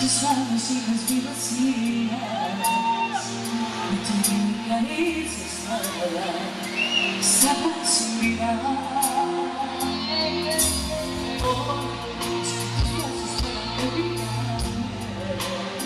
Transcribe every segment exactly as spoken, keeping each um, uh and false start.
tus manos y las vi vacías, y tu caricia sola estaba sin mirar. Oh, tus brazos para olvidarme,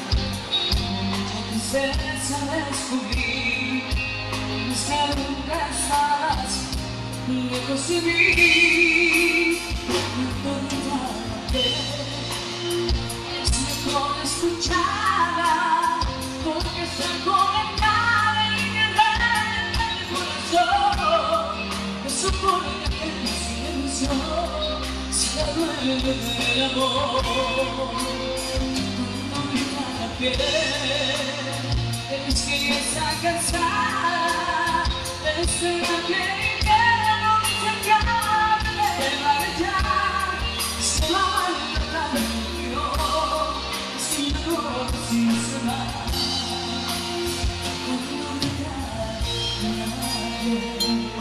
yo quise descubrir que nunca estabas lejos de mí. No olvidarte, es mejor escucharla, porque está conectada en mi alma, en mi corazón. Me supone que el silencio se duele del amor. No olvidarte, es que ya está cansada de ser aquel que no se acaba de marchar. Se va a tratar de mío, sin dolor, sin semar. No olvidar a nadie.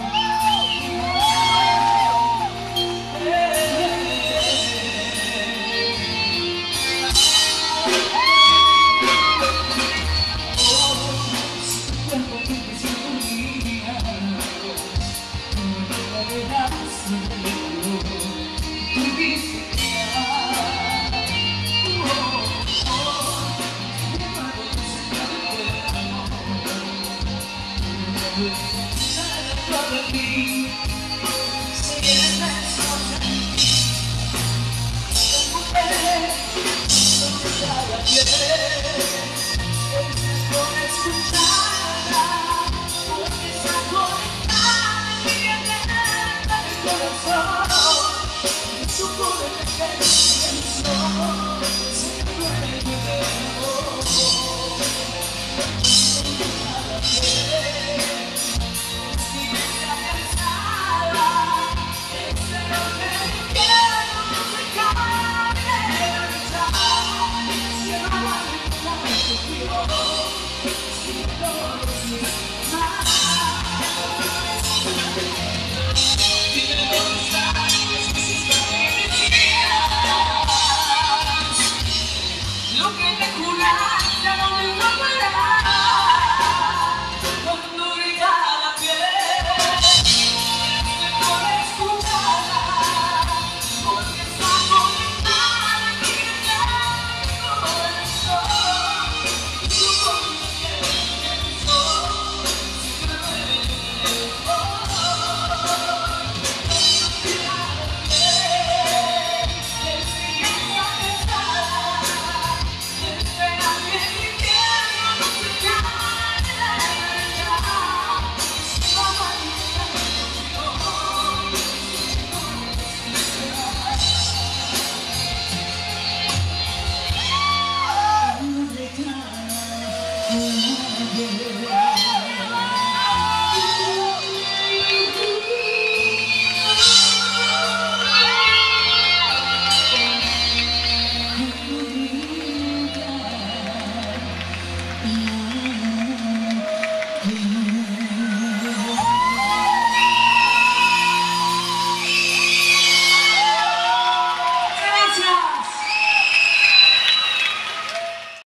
Lo que te juraste no me lo